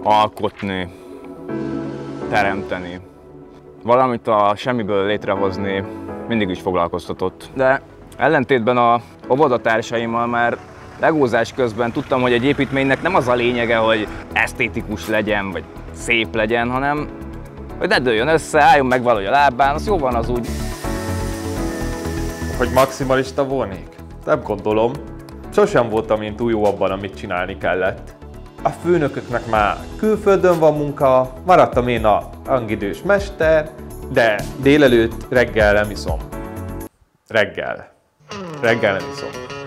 alkotni, teremteni. Valamit a semmiből létrehozni mindig is foglalkoztatott. De ellentétben a óvodatársaimmal már legózás közben tudtam, hogy egy építménynek nem az a lényege, hogy esztétikus legyen, vagy szép legyen, hanem hogy ne dőljön össze, álljon meg valahogy a lábán, az jó van az úgy. Hogy maximalista volnék? Nem gondolom. Sosem voltam én túl jó abban, amit csinálni kellett. A főnököknek már külföldön van munka, maradtam én a hangidős mester, de délelőtt reggel nem iszom. Reggel nem iszom.